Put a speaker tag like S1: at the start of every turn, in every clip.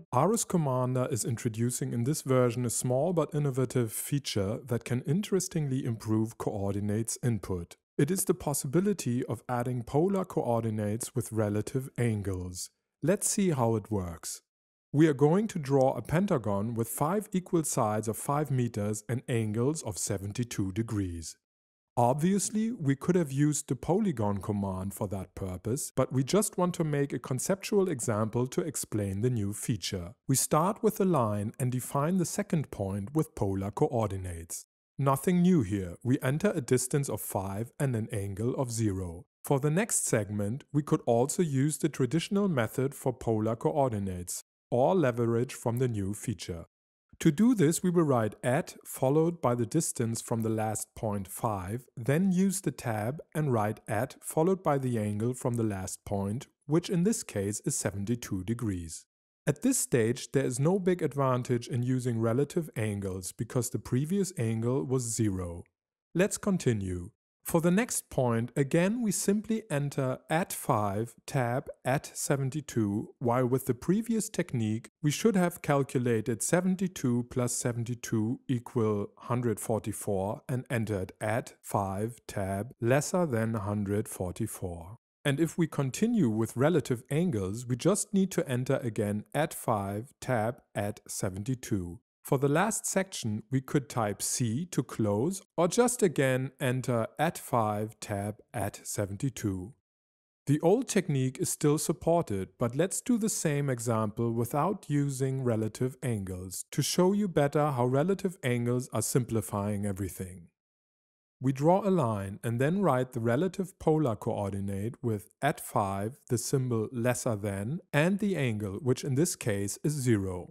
S1: ARES Commander is introducing in this version a small but innovative feature that can interestingly improve coordinates input. It is the possibility of adding polar coordinates with relative angles. Let's see how it works. We are going to draw a pentagon with 5 equal sides of 5 meters and angles of 72 degrees. Obviously, we could have used the polygon command for that purpose, but we just want to make a conceptual example to explain the new feature. We start with a line and define the second point with polar coordinates. Nothing new here, we enter a distance of 5 and an angle of 0. For the next segment, we could also use the traditional method for polar coordinates, or leverage from the new feature. To do this, we will write at followed by the distance from the last point 5, then use the tab and write at followed by the angle from the last point, which in this case is 72 degrees. At this stage, there is no big advantage in using relative angles because the previous angle was 0. Let's continue. For the next point, again we simply enter at 5, tab at 72, while with the previous technique we should have calculated 72 plus 72 equal 144 and entered at 5, tab lesser than 144. And if we continue with relative angles, we just need to enter again at 5, tab at 72. For the last section, we could type C to close, or just again enter at 5, tab at 72. The old technique is still supported, but let's do the same example without using relative angles to show you better how relative angles are simplifying everything. We draw a line and then write the relative polar coordinate with at 5, the symbol lesser than, and the angle, which in this case is 0.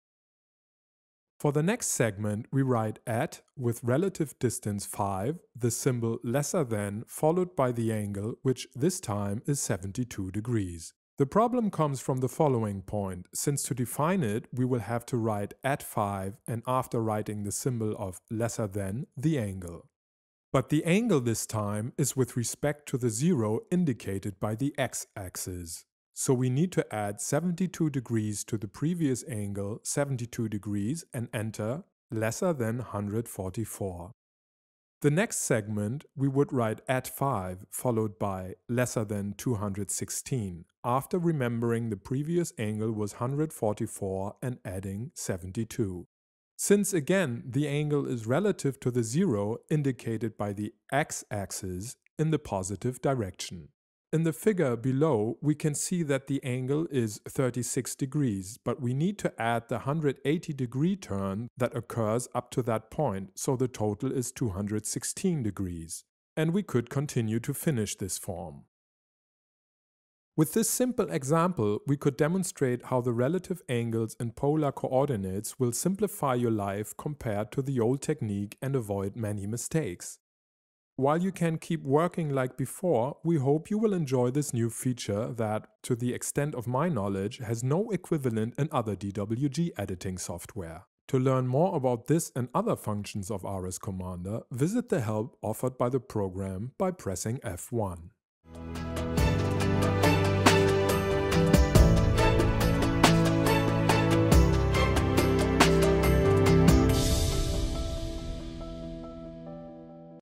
S1: For the next segment, we write at with relative distance 5, the symbol lesser than, followed by the angle, which this time is 72 degrees. The problem comes from the following point, since to define it, we will have to write at 5 and after writing the symbol of lesser than, the angle. But the angle this time is with respect to the 0 indicated by the x-axis. So we need to add 72 degrees to the previous angle, 72 degrees, and enter lesser than 144. The next segment, we would write at 5 followed by lesser than 216, after remembering the previous angle was 144 and adding 72. Since again the angle is relative to the 0 indicated by the x-axis in the positive direction. In the figure below, we can see that the angle is 36 degrees, but we need to add the 180-degree turn that occurs up to that point, so the total is 216 degrees. And we could continue to finish this form. With this simple example, we could demonstrate how the relative angles and polar coordinates will simplify your life compared to the old technique and avoid many mistakes. While you can keep working like before, we hope you will enjoy this new feature that, to the extent of my knowledge, has no equivalent in other DWG editing software. To learn more about this and other functions of ARES Commander, visit the help offered by the program by pressing F1.